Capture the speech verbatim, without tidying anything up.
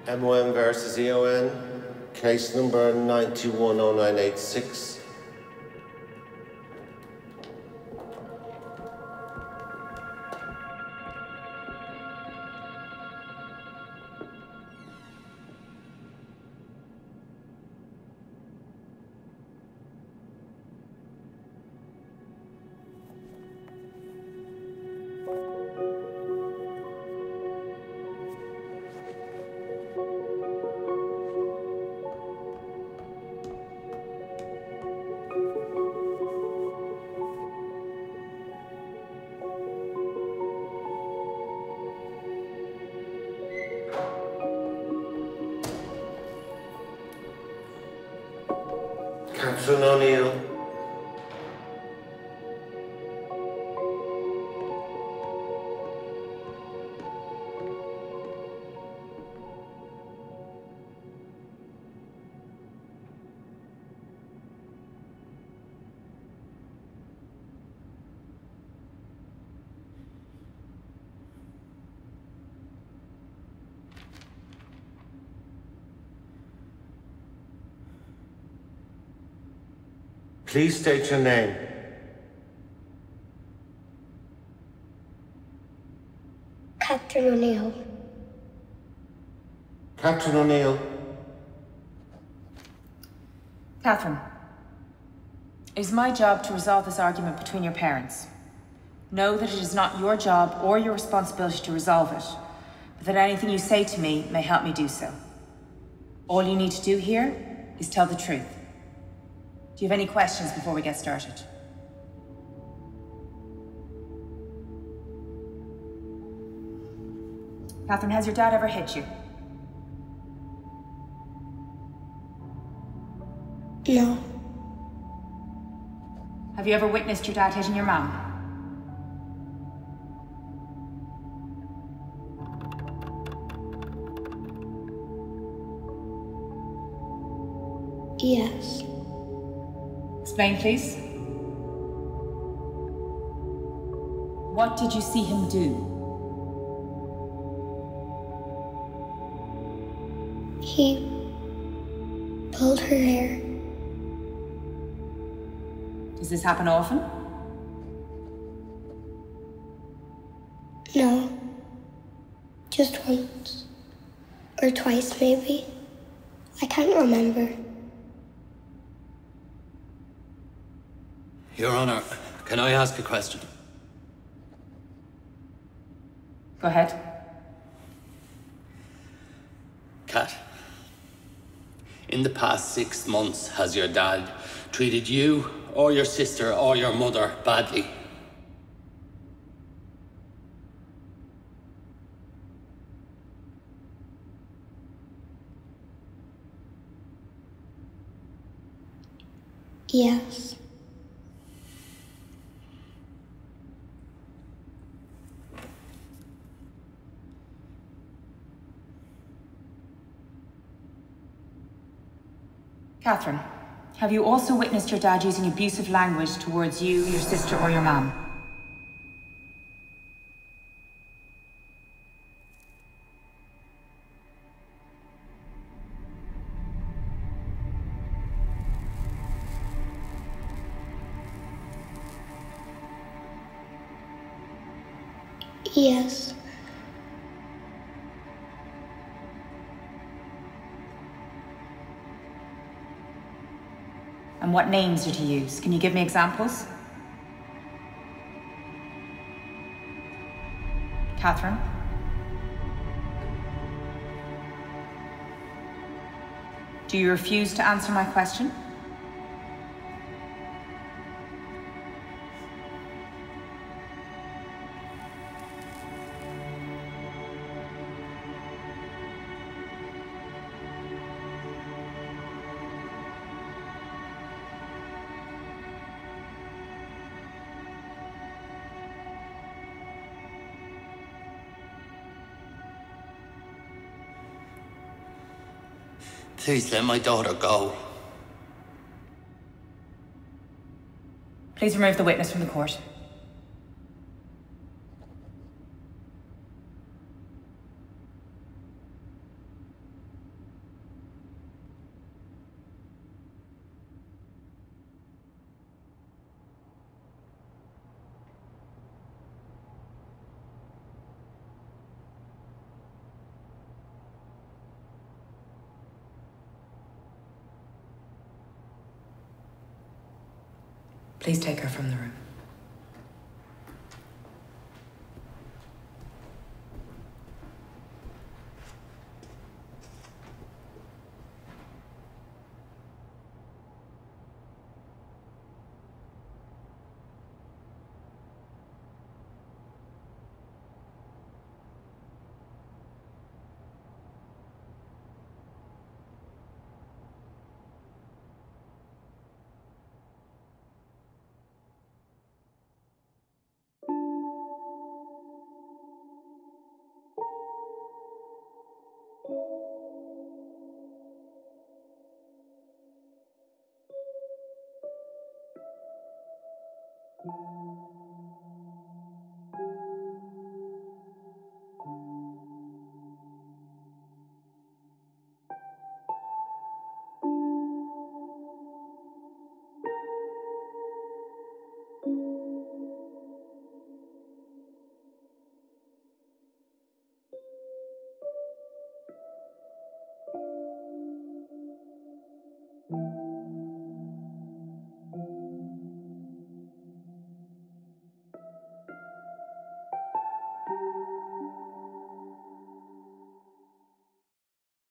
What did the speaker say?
M O N versus E O N, case number nine two one oh nine eight six. Neill. Please state your name. Catherine O'Neill. Catherine O'Neill. Catherine, it is my job to resolve this argument between your parents. Know that it is not your job or your responsibility to resolve it, but that anything you say to me may help me do so. All you need to do here is tell the truth. Do you have any questions before we get started? Catherine, has your dad ever hit you? No. Have you ever witnessed your dad hitting your mum? Yes. Explain, please. What did you see him do? He pulled her hair. Does this happen often? No. Just once. Or twice, maybe. I can't remember. Your Honor, can I ask a question? Go ahead. Kat, in the past six months, has your dad treated you or your sister or your mother badly? Yes. Catherine, have you also witnessed your dad using abusive language towards you, your sister, or your mum? Yes. And what names did he use? Can you give me examples? Catherine? Do you refuse to answer my question? Please let my daughter go. Please remove the witness from the court. Please take her from the room. you